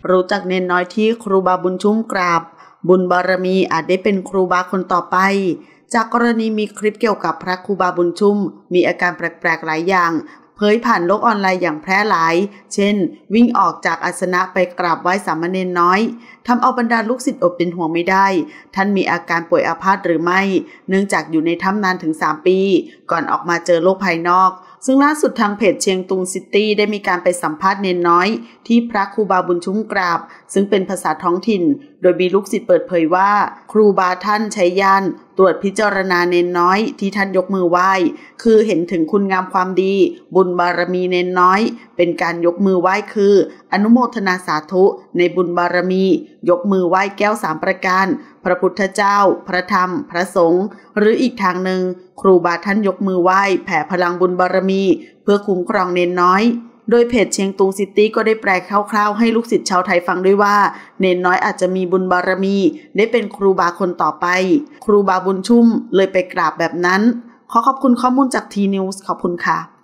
รู้จักเนนน้อยที่ครูบาบุญชุ่มกราบบุญบารมีอาจได้เป็นครูบาคนต่อไปจากกรณีมีคลิปเกี่ยวกับพระครูบาบุญชุ่มมีอาการแปลกๆหลายอย่างเผยผ่านโลกออนไลน์อย่างแพร่หลายเช่นวิ่งออกจากอาสนะไปกราบไหว้สามเณรน้อยทำเอาบรรดาลูกศิษย์อดเป็นห่วงไม่ได้ท่านมีอาการป่วยอาพาธหรือไม่เนื่องจากอยู่ในถ้ำนานถึง3 ปีก่อนออกมาเจอโลกภายนอกซึ่งล่าสุดทางเพจเชียงตุงซิตี้ได้มีการไปสัมภาษณ์เนนน้อยที่พระครูบาบุญชุ่มกราบซึ่งเป็นภาษาท้องถิ่นโดยมีลูกศิษย์เปิดเผยว่าครูบาท่านใช้ญาณตรวจพิจารณาเนนน้อยที่ท่านยกมือไหว้คือเห็นถึงคุณงามความดีบุญบารมีเนนน้อยเป็นการยกมือไหว้คืออนุโมทนาสาธุในบุญบารมียกมือไหว้แก้ว3 ประการพระพุทธเจ้าพระธรรมพระสงฆ์หรืออีกทางหนึ่งครูบาท่านยกมือไหว้แผ่พลังบุญบารมีเพื่อคุ้มครองเนนน้อยโดยเพจเชียงตุงซิตี้ก็ได้แปลคร่าวๆให้ลูกศิษย์ชาวไทยฟังด้วยว่าเนนน้อยอาจจะมีบุญบารมีได้เป็นครูบาคนต่อไปครูบาบุญชุ่มเลยไปกราบแบบนั้นขอขอบคุณข้อมูลจากทีนิวส์ขอบคุณค่ะ